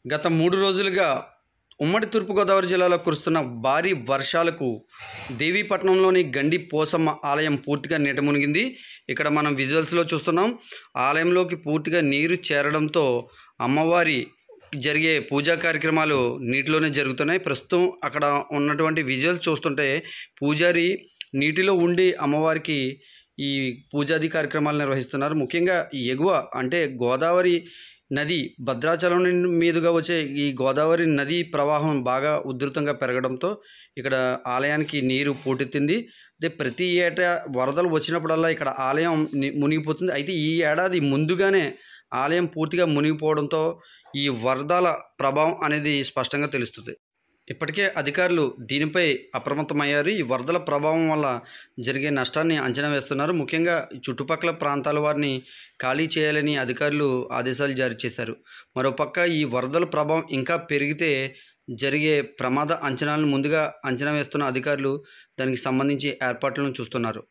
గత 3 రోజులుగా ఉమ్మడి తూర్పుగోదావరి జిల్లాలో కురుస్తున్న భారీ వర్షాలకు దేవీపట్నంలోని గండి పోసమ్మ ఆలయం పూర్తిగా నీట మునిగింది. ఇక్కడ మనం విజువల్స్లో చూస్తున్నాం. ఆలయంలోకి పూర్తిగా నీరు చేరడంతో అమ్మవారి జరిగే పూజా కార్యక్రమాలు నీటిలోనే జరుగుతున్నాయి. ప్రస్తుతం అక్కడ ఉన్నటువంటి విజువల్స్ చూస్తుంటే పూజారి నీటిలో ఉండి అమ్మవారికి ఈ పూజాది కార్యక్రమాలు నిర్వహిస్తున్నారు. ముఖ్యంగా ఎగువ అంటే గోదావరి నది భద్రాచలం మీదుగా వచ్చే ఈ గోదావరి నది ప్రవాహం బాగా ఉధృతంగా పెరగడంతో ఇక్కడ ఆలయానికి నీరు పోటెత్తింది. అయితే ప్రతి ఏటా వరదలు వచ్చినప్పుడల్లా ఇక్కడ ఆలయం మునిగిపోతుంది. అయితే ఈ ఏడాది ముందుగానే ఆలయం పూర్తిగా మునిగిపోవడంతో ఈ వరదల ప్రభావం అనేది స్పష్టంగా తెలుస్తుంది. ఇప్పటికే అధికారులు దీనిపై అప్రమత్తమయ్యారు. ఈ వరదల ప్రభావం వల్ల జరిగే నష్టాన్ని అంచనా వేస్తున్నారు. ముఖ్యంగా చుట్టుపక్కల ప్రాంతాల వారిని ఖాళీ చేయాలని అధికారులు ఆదేశాలు జారీ చేశారు. మరోపక్క ఈ వరదల ప్రభావం ఇంకా పెరిగితే జరిగే ప్రమాద అంచనాలను ముందుగా అంచనా వేస్తున్న అధికారులు దానికి సంబంధించి ఏర్పాట్లను చూస్తున్నారు.